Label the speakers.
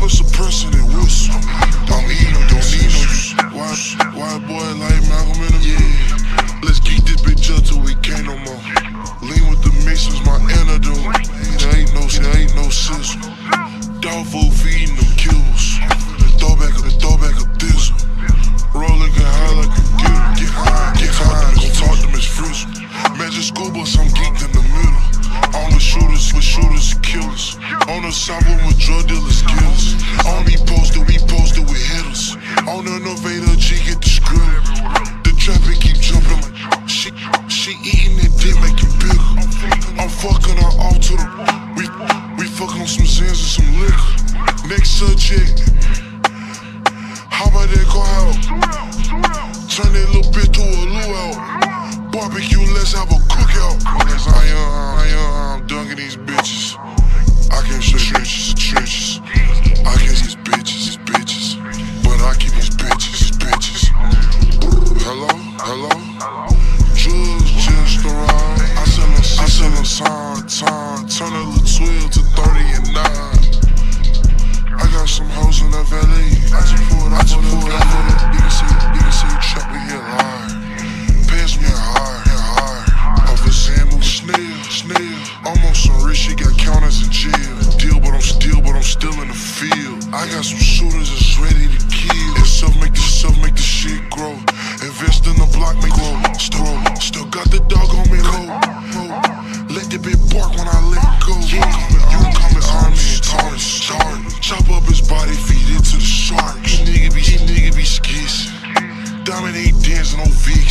Speaker 1: put suppressing and whistle. Don't need no, don't need no. White boy like Malcolm in the middle. Let's keep this bitch up till we can't no more. Lean with the mixers, my antidote. There ain't no sizzle. Dog food feeding them kibbles. Throwback a thizzle. Rollin' get high like a get high. Gon' talk to Miss Frizzle. Magic school bus, I'm geeked in the middle. On the shooters and killers. On the sidewalk with drug dealers, killers. On we posted with hitters. On the innovator, G get the skrill. The traffic keep jumping like she eating that dick, make it bigger. I'm fucking her off to the we fuck on some Zans and some liquor. Next subject. How about that go out? Turn that little bitch to a luau. Barbecue, let's have a cookout. I'm dunking these bitches. I can't show trenches. I can't these bitches. But I keep these bitches. Hello? Drugs just arrived. I sell them time. Turn a little 12 to 30 and 9. I got some hoes in the valley. I just pulled up. You can see the trap, we hit hard. Pass me hard. Off the sand, move snail. Almost some rich shit, got counters in jail. Deal, but I'm still in the field. I got some shooters that's ready to kill. And self make the shit grow. Invest in the block, make grow. Still got the dog on me low. Let the bitch bark when I let go. You come in army and tarnish. Chop up his body, feed it to the sharks. Nigga be skis. Diamond ain't dancing on Vix.